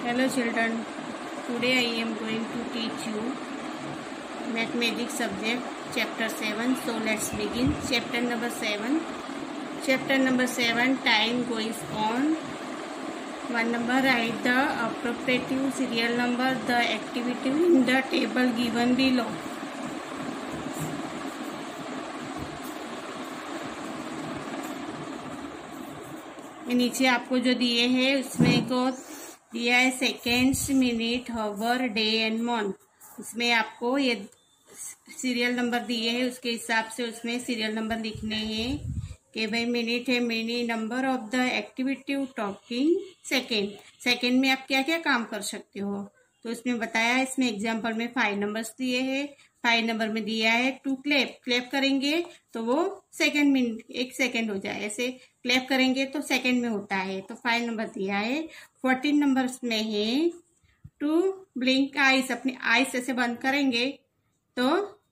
Hello children, today I am going to teach you mathematics subject chapter 7. So let's begin. Chapter number 7. Chapter number 7, time goes on. 1 number, write the appropriate serial number, the activity in the table given below. नीचे आपको जो दिए हैं उसमें को दिया है seconds, minute, hour, day and month. उसमें आपको ये सीरियल नंबर दिए हैं, उसके हिसाब से उसमें सीरियल नंबर लिखने हैं कि भाई मिनट है mini number of the activity talking second में आप क्या क्या काम कर सकते हो। तो उसमें बताया, इसमें एग्जाम्पल में 5 नंबर्स दिए हैं। 5 नंबर में दिया है टू क्लैप करेंगे तो वो सेकेंड मिनट 1 सेकेंड हो जाए, ऐसे क्लैप करेंगे तो सेकेंड में होता है। तो 5 नंबर दिया है। 14 नंबर्स में है टू ब्लिंक आइज, अपनी आइज ऐसे बंद करेंगे तो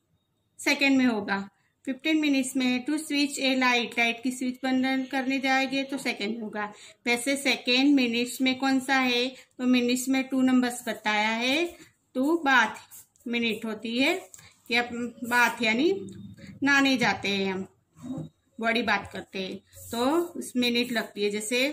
सेकेंड में होगा। 15 मिनट्स में है टू स्विच ए लाइट की स्विच बंद करने जाएंगे तो सेकेंड में होगा। वैसे सेकेंड मिनट्स में कौन सा है, तो मिनट्स में 2 नंबर्स बताया है। टू बाथ मिनट होती है कि अब बाथ यानी नहाने जाते हैं, हम बॉडी बात करते हैं तो उस मिनट लगती है। जैसे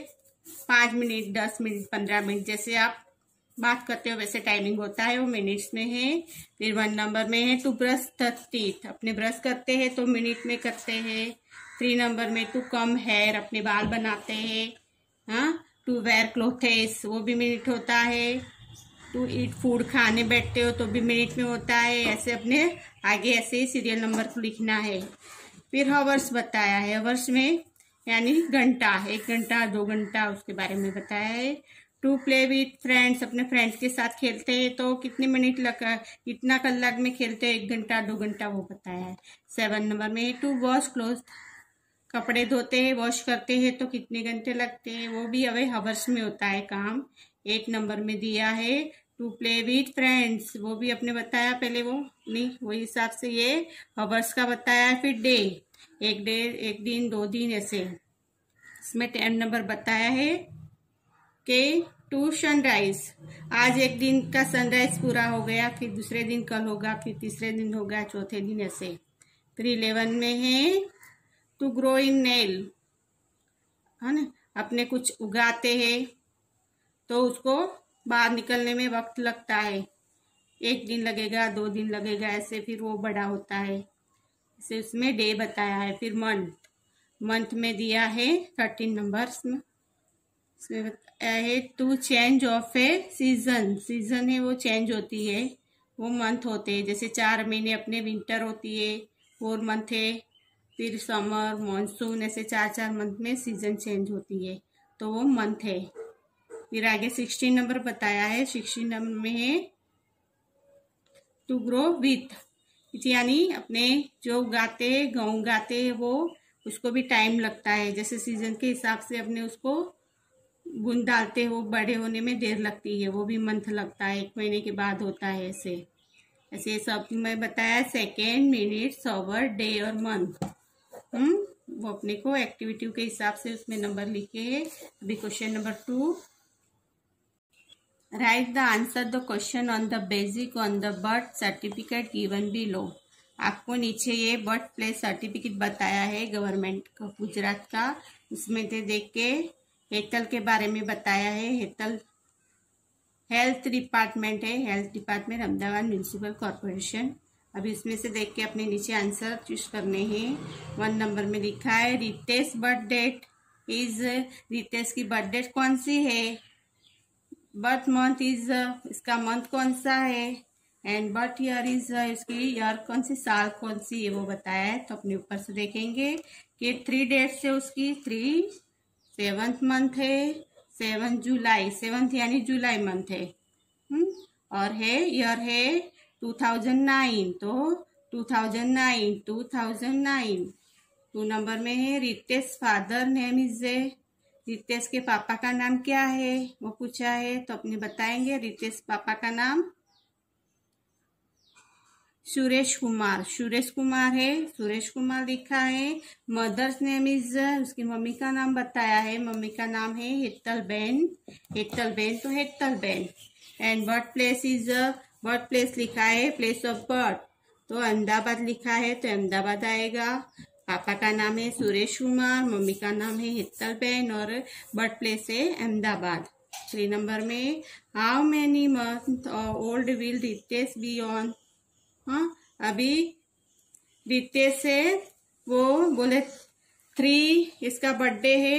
5 मिनट, 10 मिनट, 15 मिनट जैसे आप बात करते हो वैसे टाइमिंग होता है, वो मिनट्स में है। फिर 1 नंबर में है टू ब्रश द टीथ, अपने ब्रश करते हैं तो मिनट में करते हैं। 3 नंबर में टू कम हेयर, अपने बाल बनाते हैं। हाँ, टू वेयर क्लोथेस, वो भी मिनट होता है। टू ईट फूड, खाने बैठते हो तो भी मिनट में होता है। ऐसे अपने आगे ऐसे सीरियल नंबर को लिखना है। फिर हावर्स बताया है, हावर्स में यानी घंटा, 1 घंटा 2 घंटा उसके बारे में बताया है। टू प्ले विथ फ्रेंड्स, अपने फ्रेंड्स के साथ खेलते हैं तो कितने मिनट लगा, कितना कलाक में खेलते हैं, 1 घंटा 2 घंटा वो बताया है। 7 नंबर में टू वॉश क्लोथ, कपड़े धोते हैं वॉश करते हैं तो कितने घंटे लगते हैं, वो भी अवे हावर्स में होता है काम। 1 नंबर में दिया है टू प्ले विथ फ्रेंड्स, वो भी अपने बताया पहले, वो नहीं वही हिसाब से ये हावर्स का बताया है। फिर डे, एक दिन 2 दिन ऐसे। इसमें 10 नंबर बताया है कि टू सनराइज, आज एक दिन का सनराइज पूरा हो गया, फिर दूसरे दिन कल होगा, फिर तीसरे दिन होगा, चौथे दिन ऐसे। फिर 11 में है टू ग्रोइंग नेल, है ना, अपने कुछ उगाते हैं तो उसको बाहर निकलने में वक्त लगता है, 1 दिन लगेगा 2 दिन लगेगा ऐसे, फिर वो बड़ा होता है। इसे उसमें डे बताया है। फिर मंथ में दिया है 13 नंबर्स में, इसमें बताया है to change of a season है वो चेंज होती है, वो मंथ होते हैं। जैसे 4 महीने अपने विंटर होती है 4 मंथ है, फिर समर, मॉनसून, ऐसे 4 मंथ में सीजन चेंज होती है तो वो मंथ है। फिर आगे 16 नंबर बताया है। 16 नंबर में है टू ग्रो विथ, यानी अपने जो उगाते हैं, गेहूं उगाते हैं वो उसको भी टाइम लगता है। जैसे सीजन के हिसाब से अपने उसको बुन डालते हो, बड़े होने में देर लगती है, वो भी मंथ लगता है, 1 महीने के बाद होता है। ऐसे सब मैं बताया, सेकेंड, मिनट, आवर, डे और मंथ। वो अपने को एक्टिविटी के हिसाब से उसमें नंबर लिखे हैं। अभी question number 2, write the answer the question on the basic on the birth certificate given below. आपको नीचे ये बर्थ प्लेस सर्टिफिकेट बताया है गवर्नमेंट का, गुजरात का। उसमें से देख के हेतल के बारे में बताया है। हेतल हेल्थ डिपार्टमेंट है, health department Ahmedabad municipal corporation. अभी इसमें से देख के अपने नीचे आंसर चूज करने हैं। 1 नंबर में लिखा है Ritesh birth date is, Ritesh की बर्थ डेट कौन सी है। बर्थ मंथ इज, इसका मंथ कौन सा है। एंड बर्थ ईयर इज, इसकी ईयर कौन सी, साल कौन सी है वो बताया है। तो अपने ऊपर से देखेंगे कि 3 डेट से उसकी 3 7th मंथ है, 7 जुलाई, 7th यानी जुलाई मंथ है। और है ईयर है 2009, तो 2009। 2 नंबर में है Ritesh father name is a, Ritesh के पापा का नाम क्या है वो पूछा है तो अपने बताएंगे। रितेश पापा का नाम सुरेश कुमार है, सुरेश कुमार लिखा है। मदर्स नेम इज, उसकी मम्मी का नाम बताया है, मम्मी का नाम है हेतलबेन तो Hetalben. And birth place is, birth place लिखा है, प्लेस ऑफ बर्थ तो अहमदाबाद लिखा है तो अहमदाबाद आएगा। पापा का नाम है सुरेश कुमार, मम्मी का नाम है हेतलबेन और बर्थ प्लेस है अहमदाबाद। 3 नंबर में how many month old will Ritesh be on, हाँ अभी रितेश है वो बोले 3, इसका बर्थडे है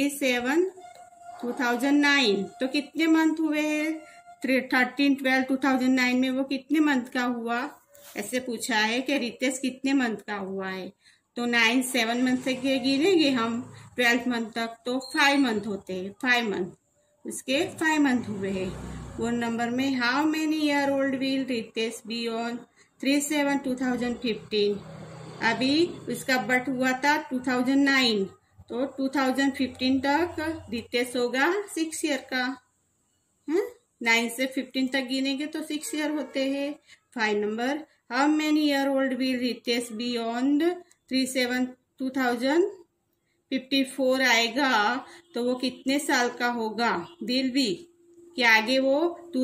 3/7/2009 तो कितने मंथ हुए हैं 13/12/2009 में वो कितने मंथ का हुआ, ऐसे पूछा है कि रितेश कितने मंथ का हुआ है। तो 9 7 मंथ से गिनेंगे हम 12 मंथ तक तो 5 मंथ होते हैं, 5 मंथ, उसके 5 मंथ हुए हैं। 4 नंबर में how many year old will Ritesh be on 3/7/2015 अभी उसका बर्थ हुआ था 2009 तो 2015 तक रितेश होगा 6 ईयर का। 9 से 15 तक गिनेंगे तो 6 ईयर होते हैं। 5 number how many year old will Ritesh be on 3/7/2054 आएगा तो वो कितने साल का होगा, विल बी कि आगे वो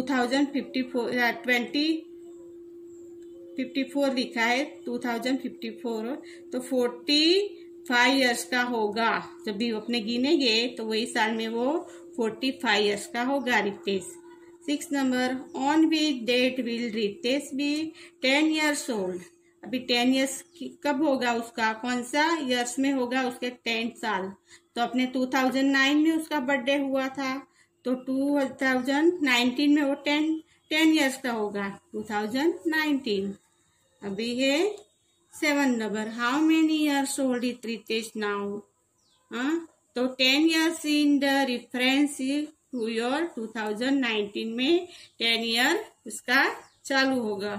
2054 लिखा है 2054 तो 45 ईयर्स का होगा। जब भी अपने गिनेंगे तो वही साल में वो 45 ईयर्स का होगा Ritesh. 6 number on which date will Ritesh be 10 years old अभी 10 ईयर्स कब होगा उसका, कौन सा ईयर्स में होगा उसके 10 साल तो अपने 2009 में उसका बर्थडे हुआ था तो 2019 में वो 10 ईयर्स का होगा 2019। अभी है 7 number how many years old is Ritesh now, तो 10 years in the reference to year 2019 में 10 ईयर उसका चालू होगा।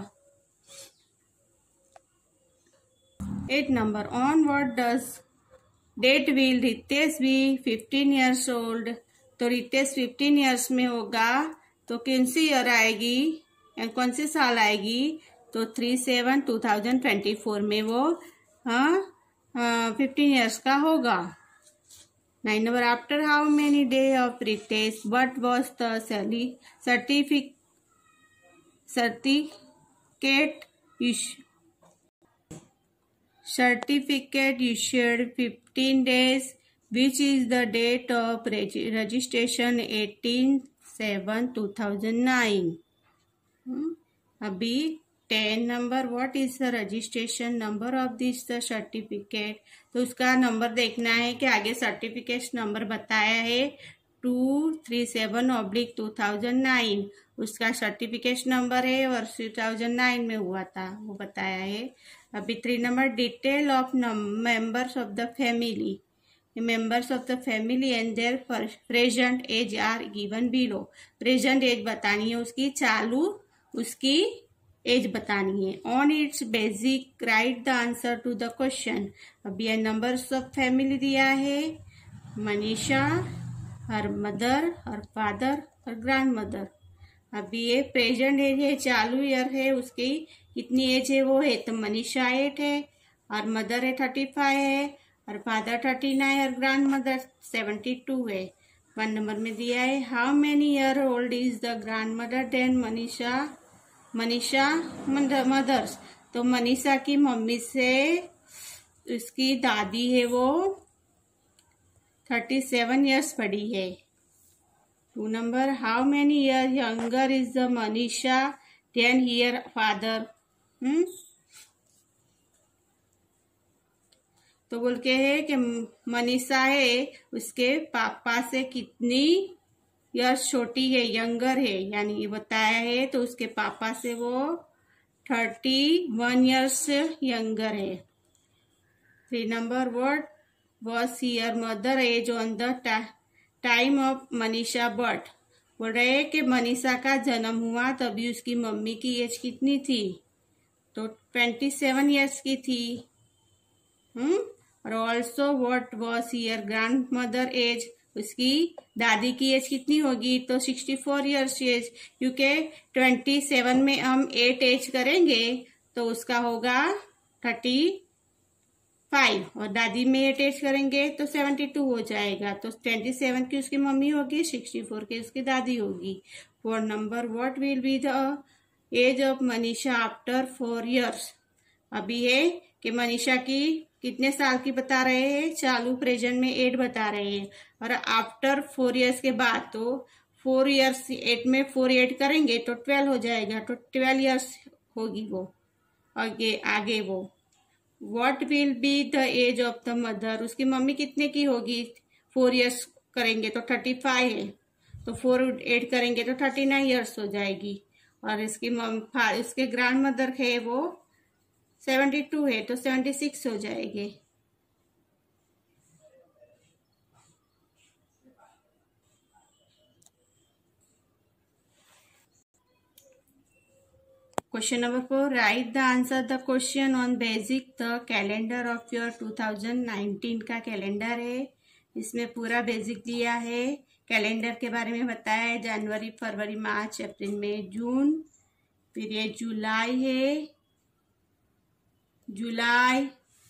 8 number on what does date will Ritesh be 15 years old तो रितेश 15 ईयर्स में होगा तो कौन सी ईयर आएगी या कौन सी साल आएगी तो 3/7/2024 में वो 15 ईयर्स का होगा। 9 number after how many day of Ritesh what was the certificate issued 15 days which is the date of registration 18/7/2009। अभी 10 number what is the registration number of this certificate तो उसका नंबर देखना है कि आगे सर्टिफिकेट नंबर बताया है 237/2009 उसका सर्टिफिकेट नंबर है और 2009 में हुआ था वो बताया है। अभी 3 number detail of members of the family and their present age are given below. Present age बतानी है उसकी, चालू उसकी एज बतानी है। On its basic write the answer to the question. अभी ये नंबर्स ऑफ फैमिली दिया है, Manisha, her mother, her father, her grandmother. अभी ये प्रेजेंट एज है, चालू ईयर है, उसकी कितनी एज है वो है तो मनीषा 8 है और मदर है 35 है और फादर 39 और ग्रैंड मदर 72 है। 1 नंबर में दिया है how many year old is the grandmother than Manisha mother's तो मनीषा की मम्मी से उसकी दादी है वो 37 ईयर्स बड़ी है। 2 number how many year younger is the Manisha than her father. तो बोल के है कि मनीषा है उसके पापा से कितनी ईयर्स छोटी है, यंगर है, यानी ये बताया है तो उसके पापा से वो 31 ईयर्स यंगर है। 3 number what was her mother age on the time of Manisha birth. बोल रहे हैं कि मनीषा का जन्म हुआ तभी उसकी मम्मी की एज कितनी थी तो 27 ईयर्स की थी। और also what was her grandmother age, उसकी दादी की एज कितनी होगी तो 64 ईयर्स एज, क्योंकि 27 में हम 8 एज करेंगे तो उसका होगा 35, और दादी में अटैच करेंगे तो 72 हो जाएगा। तो 27 की उसकी मम्मी होगी, 64 की उसकी दादी होगी। 4 number, what will be the age of Manisha after 4 years। अभी है कि मनीषा की कितने साल की बता रहे हैं, चालू प्रेजेंट में 8 बता रहे हैं, और आफ्टर 4 years के बाद, तो 4 years 8 में 4 ऐड करेंगे तो 12 हो जाएगा, तो 12 years होगी वो आगे वो। What will be the age of the mother, उसकी मम्मी कितने की होगी, 4 years करेंगे तो 35 है, तो 4 ऐड करेंगे तो 39 years हो जाएगी। और इसके ग्रैंड मदर है वो 72 है, तो 76 हो जाएंगे। Question number 4, write the answer the question on basic the calendar of your 2019 का कैलेंडर है। इसमें पूरा बेसिक दिया है, कैलेंडर के बारे में बताया है, जनवरी, फरवरी, मार्च, अप्रैल, मई, जून, फिर ये जुलाई है, जुलाई,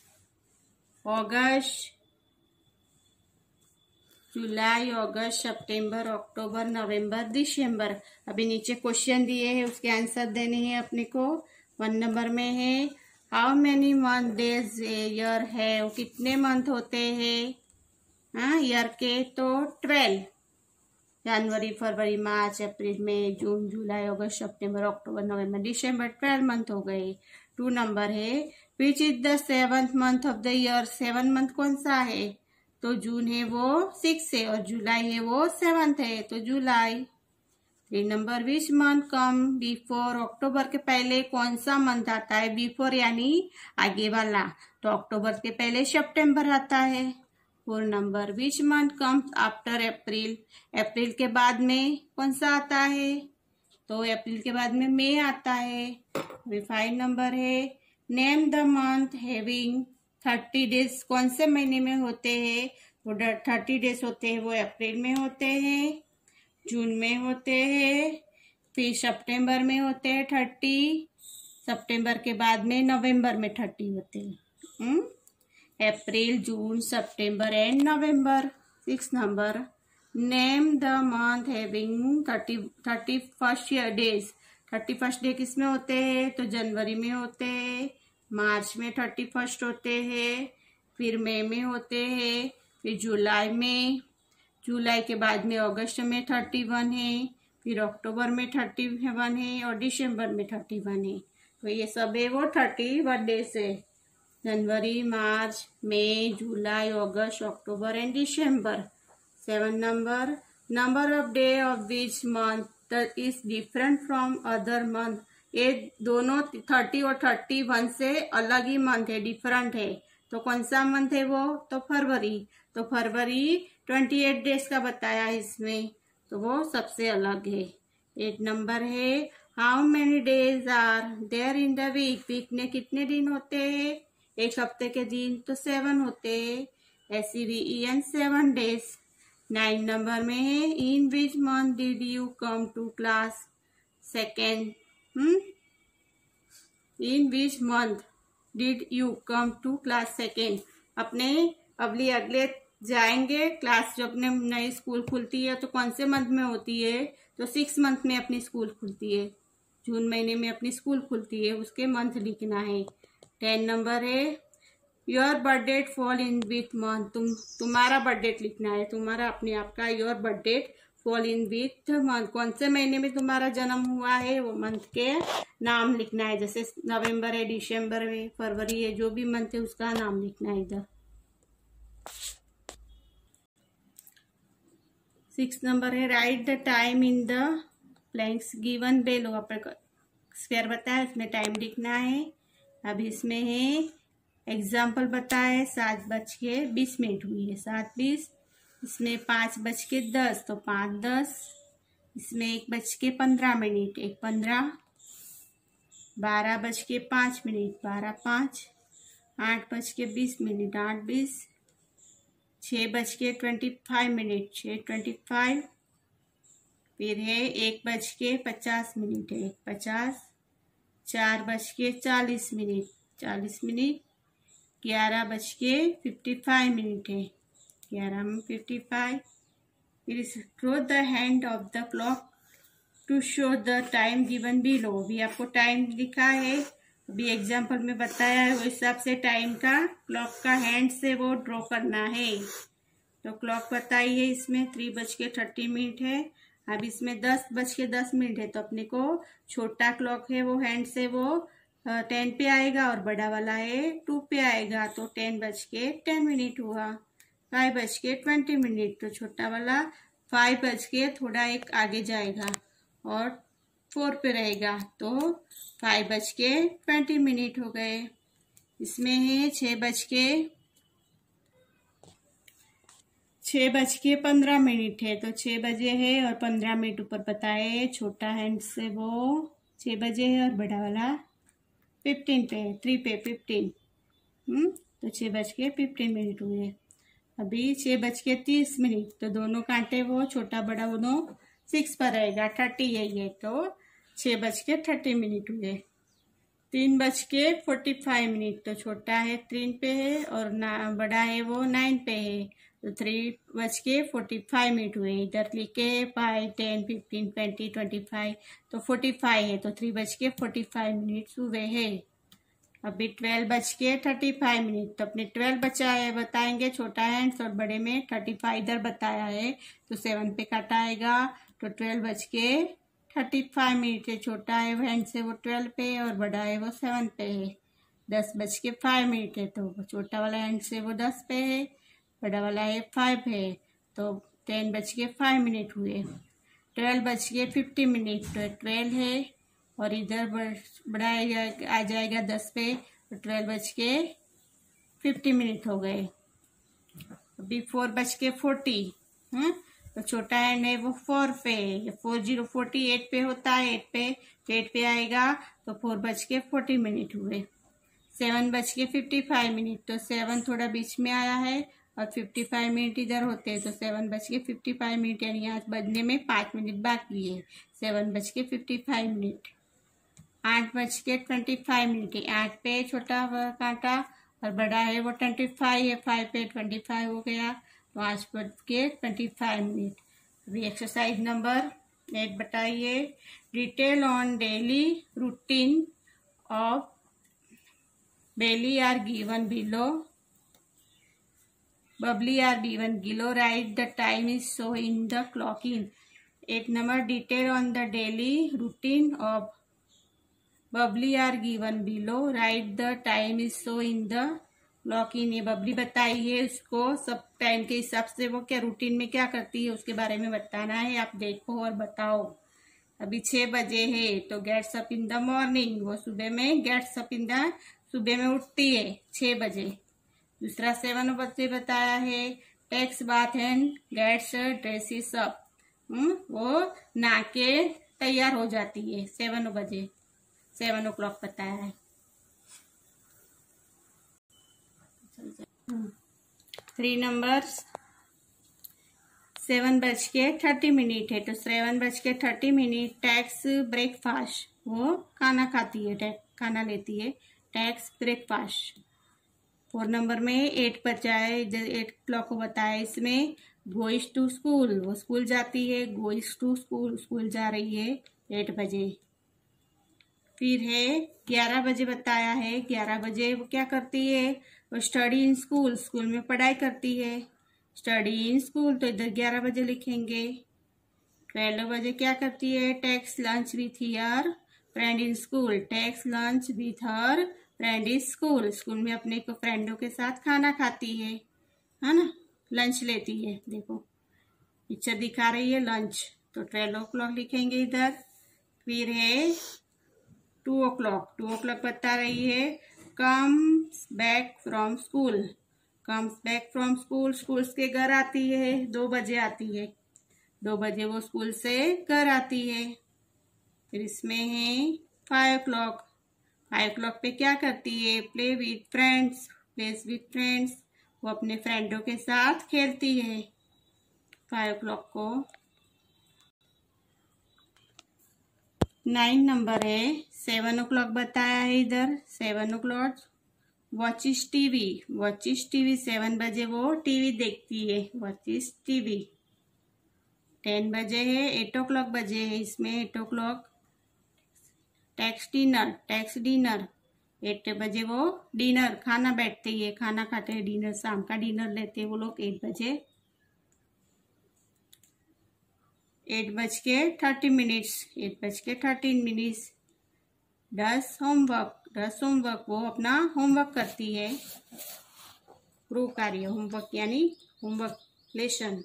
अगस्त, सितंबर, अक्टूबर, नवंबर, दिसंबर। अभी नीचे क्वेश्चन दिए हैं, उसके आंसर देने हैं अपने को। 1 नंबर में है, how many month days year है, वो कितने मंथ होते हैं ईयर के, तो 12। जनवरी, फरवरी, मार्च, अप्रैल, मई, जून, जुलाई, अगस्त, सितंबर, अक्टूबर, नवंबर, दिसंबर, 12 मंथ हो गए। 2 नंबर है, which is the 7th month of the year, 7 month कौन सा है, तो जून है वो 6 है, और जुलाई है वो 7 है, तो जुलाई। 3 number, which month come before, अक्टूबर के पहले कौन सा मंथ आता है, बिफोर यानी आगे वाला, तो अक्टूबर के पहले सितंबर आता है। 4 number, which month comes after April, अप्रैल के बाद में कौन सा आता है, तो अप्रैल के बाद में मई आता है। 5 नंबर है, name the month having 30 days, कौन से महीने में होते हैं, वो 30 डेज होते हैं, वो अप्रैल में होते हैं, जून में होते हैं, फिर सितंबर में होते हैं 30, सितंबर के बाद में नवंबर में 30 होते हैं। अप्रैल, जून, सितंबर एंड नवंबर। 6 number, name the month having 31st days, 31st day किसमें होते हैं, तो जनवरी में होते हैं, मार्च में 31st होते हैं, फिर मई में होते हैं, फिर जुलाई में, जुलाई के बाद में अगस्त में 31 है, फिर अक्टूबर में 31 है, और दिसंबर में 31 है। तो ये सब है वो 31 डेज है, जनवरी, मार्च, मई, जुलाई, अगस्त, अक्टूबर एंड दिसंबर। 7 number, number of day of which month that is different from other month, ये दोनों 30 और 31 से अलग ही मंथ है, डिफरेंट है, तो कौन सा मंथ है वो, तो फरवरी, तो फरवरी 28 डेज का बताया इसमें, तो वो सबसे अलग है। 8 नंबर है, how many days are there in the week, week में कितने दिन होते हैं, एक हफ्ते के दिन तो 7 होते हैं, SEVEN 7 डेज। 9 नंबर में है, in which month did you come to class second, in which month did you come to class second, अपने अगले जाएंगे क्लास, जो अपने नई स्कूल खुलती है तो कौन से मंथ में होती है, तो 6 मंथ में अपनी स्कूल खुलती है, जून महीने में अपनी स्कूल खुलती है, उसके मंथ लिखना है। 10 नंबर है, your birth date fall in with month, तुम्हारा बर्थ डेट लिखना है, तुम्हारा अपने आप का, your birth date fall in with month, कौन से महीने में तुम्हारा जन्म हुआ है, वो मंथ के नाम लिखना है, जैसे नवंबर है, दिसंबर है, फरवरी है, जो भी मंथ है उसका नाम लिखना है इधर। 6 नंबर है, write the time in the blanks given below, आपको स्क्वायर बताया है उसमें टाइम लिखना है। अब इसमें है एग्जाम्पल बताया, 7:20 हुई है, 7:20, इसमें 5:10 तो 5:10, इसमें 1:15 1:15, 12:05 12:05, 8:20 8:20, 6:25 6:25, फिर है 1:50 1:50, 4:40, 40 मिनट, 11:55 है, 11:55। फिर throw the hand of the clock to show the time given below. अभी आपको टाइम लिखा है, अभी एग्जाम्पल में बताया है, वो हिसाब से टाइम का क्लॉक का हैंड से वो ड्रॉ करना है। तो क्लॉक बताई है, इसमें 3:30 है। अब इसमें 10:10 है, तो अपने को छोटा क्लॉक है वो हैंड से वो 10 पे आएगा और बड़ा वाला है 2 पे आएगा, तो 10:10 हुआ। 5:20, तो छोटा वाला 5 के थोड़ा एक आगे जाएगा और 4 पे रहेगा, तो 5:20 हो गए। इसमें है 6:15 है, तो 6 बजे है और 15 मिनट ऊपर बताए। छोटा हैंड से वो 6 बजे है और बड़ा वाला 15 पे है, 3 पे 15। तो 6:15 हुए। अभी 6:30, तो दोनों कांटे वो छोटा बड़ा दोनों 6 पर रहेगा, 30 है ये, तो 6:30 हुए। 3:45, तो छोटा है 3 पे है और बड़ा है वो 9 पे है, तो 3:45 हुए। इधर लिखे 5, 10, 15, 20, 25, तो 45 है, तो 3:45 हुए है। अभी 12:35, तो अपने 12 बचा है, बताएंगे छोटा हैंड्स और बड़े में 35 इधर बताया है, तो 7 पे काटा आएगा, तो 12:35 है। छोटा है हैंड से वो 12 पे और बड़ा है वो 7 पे है। 10:05 है, तो छोटा वाला हैंड से वो 10 पे है, बड़ा वाला है 5 है, तो 10:05 हुए। 12:50, तो 12 है और इधर बड़ा आ जाएगा 10 पे, तो 12:50 हो गए। अभी 4:40, तो छोटा हैंड है वो 4 पे, 8 पे होता है, 8 पे आएगा, तो 4:40 हुए। 7:55, तो 7 थोड़ा बीच में आया है और 55 मिनट इधर होते हैं, तो 7:55, यानी यहाँ बजने में 5 मिनट बाकी है। 7:55। 8:25 है, 8 पे छोटा कांटा और बड़ा है वो 25 है, 5 पे 25 हो गया, तो 8:25। अभी एक्सरसाइज नंबर 8 बताइए। Detail on daily routine of Belly are given below. Bubbly are given below. Write the time is so in the clock in. 8 number, detail on the daily routine of Bubbly are given below. Write the time is so in the clock in. ये बबली बताई है, उसको सब time के हिसाब से वो क्या रूटीन में क्या करती है उसके बारे में बताना है। आप देखो और बताओ। अभी 6 बजे है, तो gets up in the morning, वो सुबह में गेट्स अप इन द सुबह में उठती है 6 बजे। दूसरा 7 बजे बताया है, takes bath and gets dresses up, वो नहा के तैयार हो जाती है 7 बजे, 7 o'clock बताया है। 3 नंबर्स, 7:30 है, तो 7:30 टैक्स ब्रेकफास्ट, वो खाना खाती है, खाना लेती है, टैक्स ब्रेकफास्ट। 4 नंबर में 8 बचा है, 8 o'clock को बताया, इसमें गोइज टू स्कूल, वो स्कूल जाती है, गोइज टू स्कूल, स्कूल जा रही है 8 बजे। फिर है 11 बजे बताया है, 11 बजे वो क्या करती है, वो स्टडी इन स्कूल, स्कूल में पढ़ाई करती है, स्टडी इन स्कूल, तो इधर 11 बजे लिखेंगे। 12 बजे क्या करती है, takes lunch with her friend in school, takes lunch with her friend in school, school में अपने को फ्रेंडों के साथ खाना खाती है ना, लंच लेती है। देखो पिक्चर दिखा रही है लंच, तो 12 o'clock लिखेंगे इधर। फिर है 2 o'clock, 2 o'clock बता रही है, comes back from school, comes back from school, school के घर आती है, 2 बजे आती है, 2 बजे वो स्कूल से घर आती है। फिर इसमें है 5 o'clock, 5 o'clock पे क्या करती है, play with friends, plays with friends, वो अपने फ्रेंडों के साथ खेलती है 5 o'clock को। 9 नंबर है 7 o'clock बताया है इधर 7 o'clock। Watches TV, watches TV 7 बजे वो टीवी देखती है, वॉचिस टीवी। 10 बजे है 8 o'clock बजे है इसमें 8 o'clock। Takes dinner, takes dinner 8 बजे वो डिनर खाना बैठते ही, खाना खाते हैं, डिनर शाम का डिनर लेते हैं वो लोग 8 बजे। 8:30 8 बज के 13 मिनट्स। 10 होमवर्क, 10 होमवर्क वो अपना होमवर्क करती है, गृह कार्य, होमवर्क यानी homework lesson.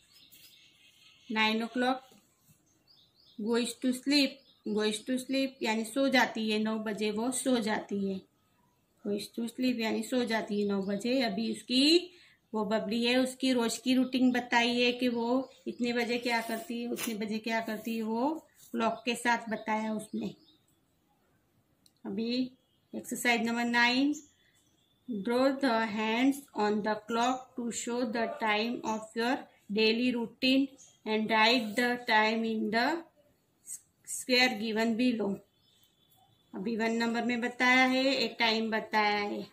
9 o'clock goes to sleep, goes to sleep यानी सो जाती है, 9 बजे वो सो जाती है, गोइज टू स्लीप यानी सो जाती है 9 बजे। अभी उसकी वो बबली है, उसकी रोज की रूटीन बताई है कि वो इतने बजे क्या करती है, उतने बजे क्या करती है, वो क्लॉक के साथ बताया उसने। अभी exercise number 9, draw the hands on the clock to show the time of your daily routine and write the time in the square given below. अभी 1 नंबर में बताया है, एक टाइम बताया है।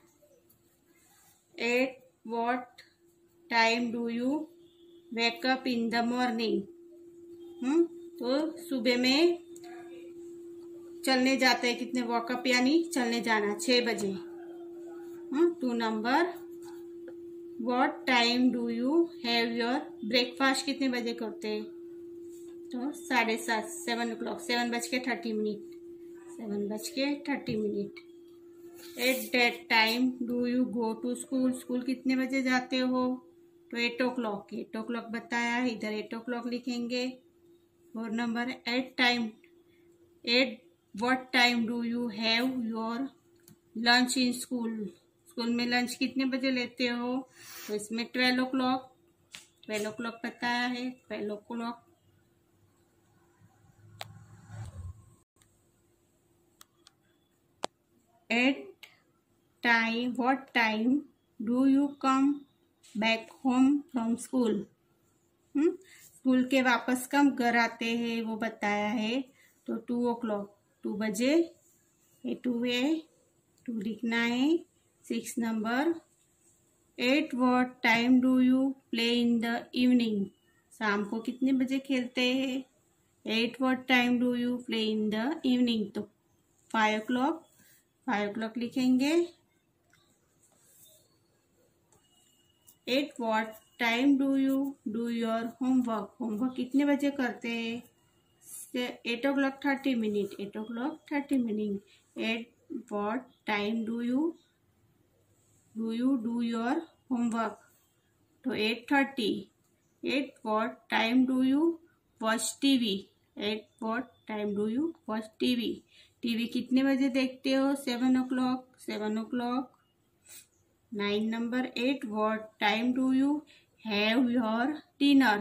At what time do you wake up in the morning. तो सुबह में चलने जाते हैं, कितने वॉकअप यानी चलने जाना, 6 बजे। 2 number what time do you have your breakfast, कितने बजे करते हैं, तो 7:30 7 o'clock 7:30 7:30। At that time do you go to school, school कितने बजे जाते हो, तो 8 o'clock 8 o'clock बताया है, इधर 8 o'clock लिखेंगे। 4 number at what time do you have your lunch in school, school में लंच कितने बजे लेते हो, तो इसमें 12 o'clock बताया है, 12 o'clock। What time do you come back home from school, school के वापस कब घर आते हैं वो बताया है, तो 2 o'clock 2 बजे, 2 लिखना है। 6 number what time do you play in the evening, शाम को कितने बजे खेलते हैं, what time do you play in the evening, तो 5 o'clock लिखेंगे। 8 what time do you do your homework, homework कितने बजे करते हैं, 8 o'clock 30 minutes 8 o'clock 30 minutes। 8 what time do you do your homework, तो 8:30। 8 what time do you watch TV, 8 what time do you watch TV, TV कितने बजे देखते हो, 7 o'clock 9 number 8 what time do you have your dinner,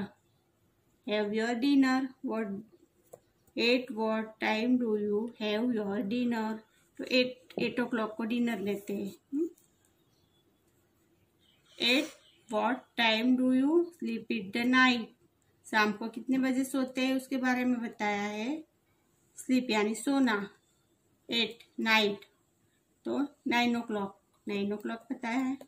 what 8 what time do you have your dinner, तो 8 o'clock को dinner लेते हैं। 8 what time do you sleep in the night, शाम को कितने बजे सोते हैं उसके बारे में बताया है, स्लीप यानी सोना। 8 नाइट, तो 9 o'clock बताया है।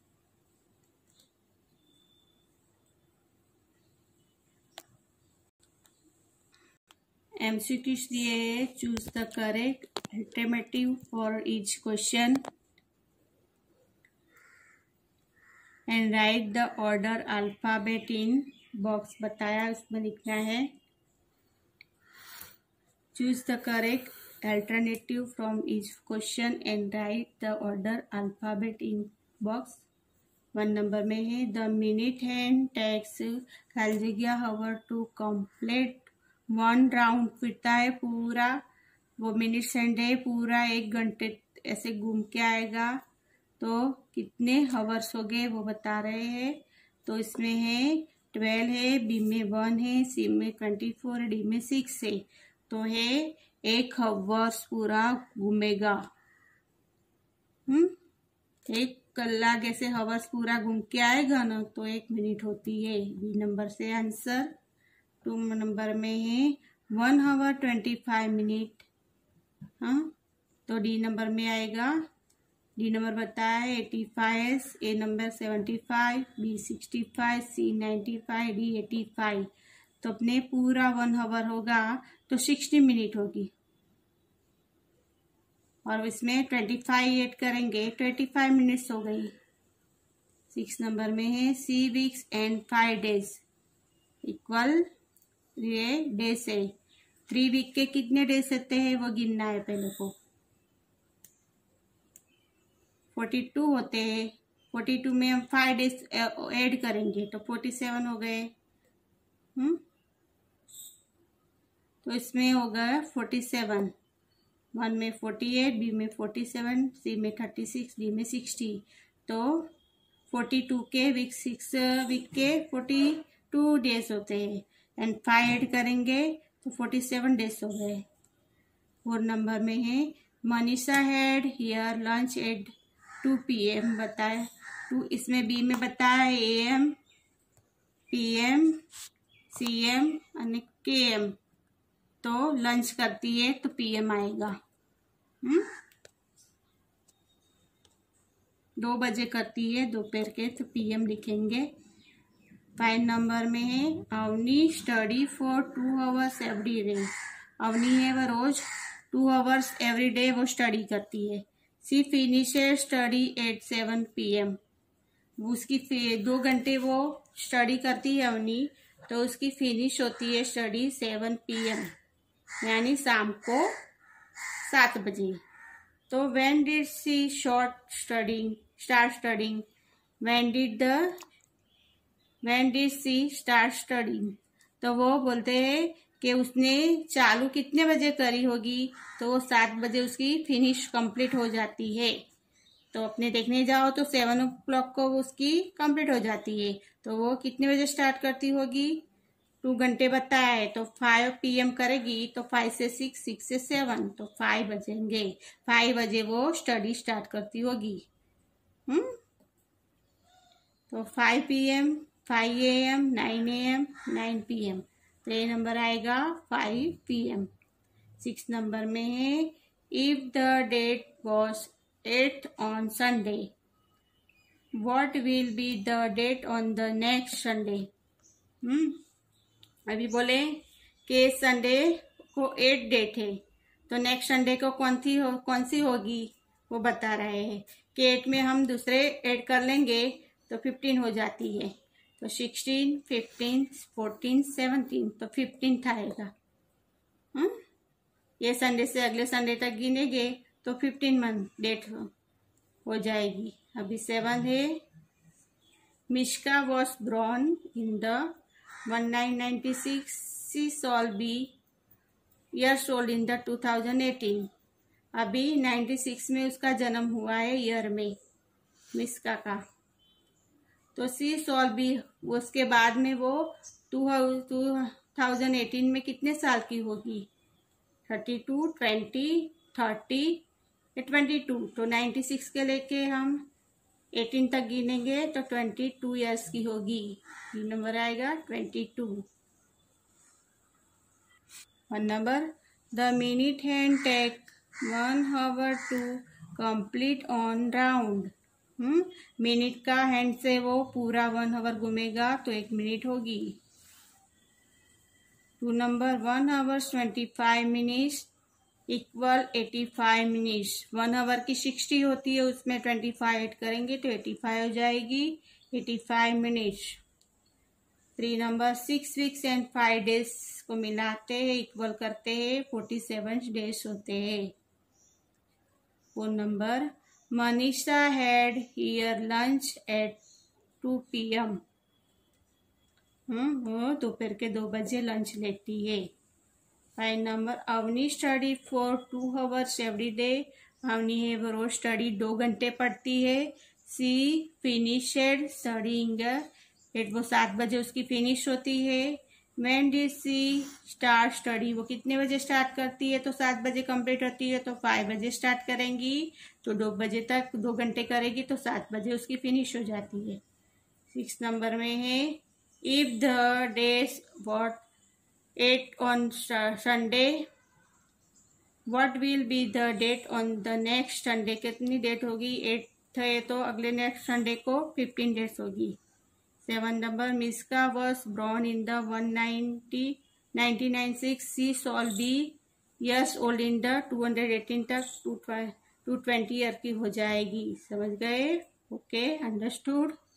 MCQs दिए है, choose the correct alternative for each question and write the order alphabet in box बताया, उसमें लिखना है। चूज द करेक्ट alternative from each question and write the order alphabet in box। 1 number में है the minute hand takes खाली जगह hour to complete 1 round, फिरता है पूरा, वो मिनट हैंड है, पूरा 1 घंटे ऐसे घूम के आएगा, तो कितने हवर्स हो गए वो बता रहे हैं। तो इसमें है 12 है, बी में 1 है, सी में 24, डी में 6 है, तो है 1 हवर्स पूरा घूमेगा। 1 कलाक ऐसे हवर्स पूरा घूम के आएगा ना, तो 1 मिनट होती है। बी नंबर से आंसर। 2 नंबर में है 1 आवर 25 मिनट। हाँ, तो डी नंबर में आएगा। डी नंबर बताया है 85, A number 75, B 65, C 95, D 85। तो अपने पूरा 1 आवर होगा तो 60 मिनट होगी, और इसमें 25 ऐड करेंगे 25 मिनट्स हो गई। 6 नंबर में है 6 वीक्स एंड 5 डेज इक्वल ये डेज है। 3 वीक के कितने डेज होते हैं वो गिनना है पहले को। 42 होते हैं, 42 में हम 5 डेज ऐड करेंगे तो 47 हो गए। तो इसमें हो गया 47। 1 में 48, बी में 47, सी में 36, डी में 60। तो 42 के वीक 6 वीक के 42 डेज होते हैं, एंड 5 ऐड करेंगे तो 47 डेज हो गए। 4 नंबर में है Manisha had her lunch at 2 PM बताए। 2 इसमें बी में बताया AM, PM, CM और KM। तो लंच करती है तो PM आएगा। 2 बजे करती है दोपहर के तो PM लिखेंगे। 5 नंबर में है Avani study for 2 hours every day. Avani है वह रोज 2 आवर्स एवरी डे वो स्टडी करती है। She finishes study at 7 PM। उसकी 2 घंटे वो स्टडी करती है अवनी, तो उसकी फिनिश होती है स्टडी 7 PM, यानी शाम को 7 बजे। तो when did she start studying? When did she start studying? तो वो बोलते हैं कि उसने चालू कितने बजे करी होगी, तो वो 7 बजे उसकी फिनिश कंप्लीट हो जाती है। तो अपने देखने जाओ तो 7 o'clock को उसकी कंप्लीट हो जाती है। तो वो कितने बजे स्टार्ट करती होगी? 2 घंटे बताया है तो 5 PM करेगी, तो 5 से 6, 6 से 7, तो 5 बजेंगे। 5 बजे वो स्टडी स्टार्ट करती होगी। तो 5 PM, 5 AM, 9 AM, 9 PM। तो ये नंबर आएगा 5 PM। 6 नंबर में है if the date was 8th on Sunday, what will be the date on the next Sunday? अभी बोले कि संडे को 8 डेट है, तो नेक्स्ट संडे को कौन सी होगी वो बता रहे हैं कि 8 में हम दूसरे ऐड कर लेंगे तो 15 हो जाती है। तो 16, 15, 14, 17, तो 15th आएगा। ये संडे से अगले संडे तक गिनेंगे तो 15 मंथ डेट हो जाएगी। अभी 7 है Mishka was born in the 1996, she shall be years old in the 2018। अभी 96 में उसका जन्म हुआ है ईयर में मिश्का का। तो सी शॉल बी उसके बाद में वो 2018 में कितने साल की होगी? 32, 20, 30 या 22। तो 96 के लेके हम 18 तक गिनेंगे तो 22 ईयर्स की होगी। ये नंबर आएगा 22। 1 number the minute hand take 1 hour to complete on round. Minute का हैंड से वो पूरा 1 hour घूमेगा तो 1 मिनट होगी। 2 number 1 hour 25 minutes equal 85 minutes. 1 hour की 60 होती है, उसमें 25 ऐड करेंगे तो 85 हो जाएगी। 85 minutes. 3 number 6 weeks and 5 days को मिलाते हैं इक्वल करते हैं 47 डेज होते हैं। 4 number Manisha had her lunch at 2 PM। वो दोपहर के 2 बजे लंच लेती है। 5 number Avani study for 2 hours every day. Avani है वो रोज स्टडी 2 घंटे पढ़ती है। सी फिनिशेड स्टडीइंग एट, वो 7 बजे उसकी फिनिश होती है। When did she start study, वो कितने बजे स्टार्ट करती है? तो 7 बजे कंप्लीट होती है तो 5 बजे स्टार्ट करेंगी, तो 2 बजे तक 2 घंटे करेगी तो 7 बजे उसकी फिनिश हो जाती है। 6 नंबर में है if the date was 8 on Sunday. What will be the date on the next Sunday? कितनी डेट होगी? 8 है तो अगले नेक्स्ट संडे को 15 डेट्स होगी. 7 number, Miska was born in the 1996. She shall be years old in the 218 तक 220 year की हो जाएगी. समझ गए? Okay, understood.